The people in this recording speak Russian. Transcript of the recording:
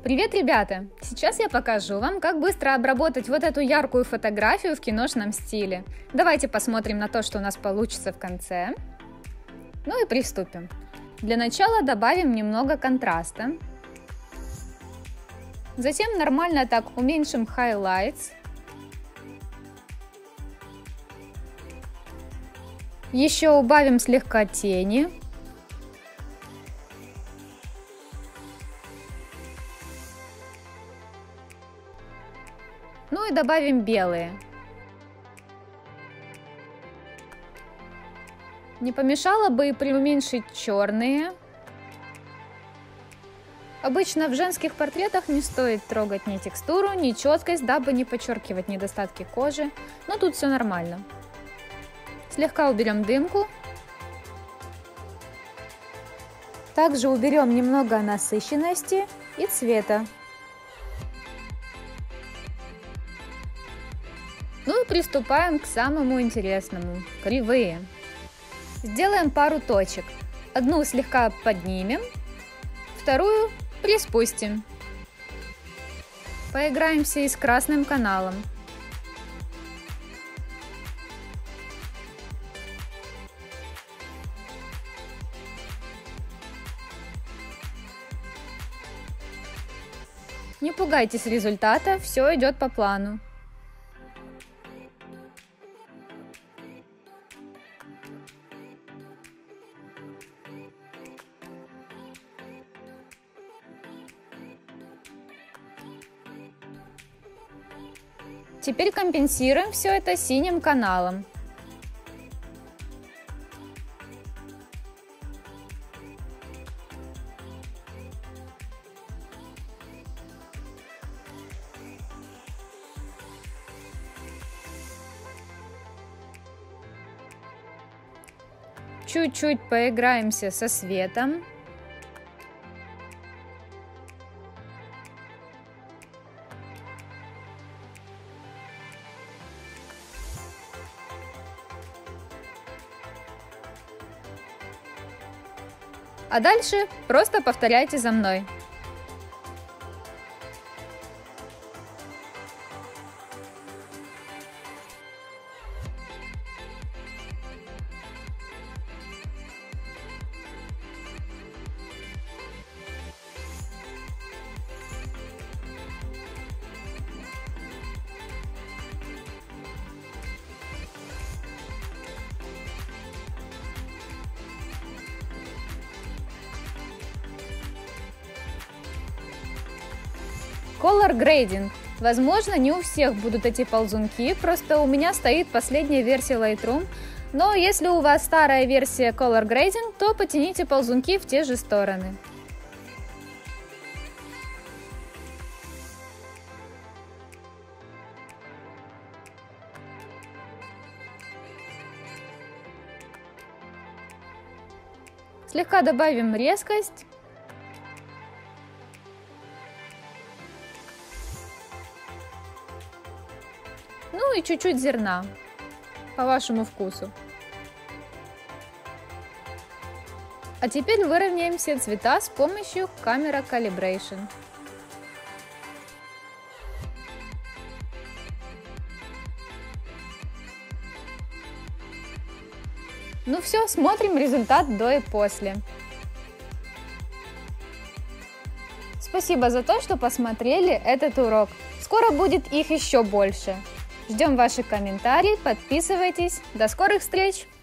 Привет, ребята! Сейчас я покажу вам, как быстро обработать вот эту яркую фотографию в киношном стиле. Давайте посмотрим на то, что у нас получится в конце. Ну и приступим. Для начала добавим немного контраста. Затем нормально так уменьшим highlights. Еще убавим слегка тени. Ну и добавим белые. Не помешало бы и приуменьшить черные. Обычно в женских портретах не стоит трогать ни текстуру, ни четкость, дабы не подчеркивать недостатки кожи, но тут все нормально. Слегка уберем дымку. Также уберем немного насыщенности и цвета. Ну и приступаем к самому интересному – кривые. Сделаем пару точек. Одну слегка поднимем, вторую приспустим. Поиграемся и с красным каналом. Не пугайтесь результата, все идет по плану. Теперь компенсируем все это синим каналом. Чуть-чуть поиграемся со светом. А дальше просто повторяйте за мной. Color grading. Возможно, не у всех будут эти ползунки, просто у меня стоит последняя версия Lightroom, но если у вас старая версия Color grading, то потяните ползунки в те же стороны. Слегка добавим резкость. Ну и чуть-чуть зерна, по вашему вкусу. А теперь выровняем все цвета с помощью Camera Calibration. Ну все, смотрим результат до и после. Спасибо за то, что посмотрели этот урок. Скоро будет их еще больше. Ждем ваши комментарии, подписывайтесь. До скорых встреч!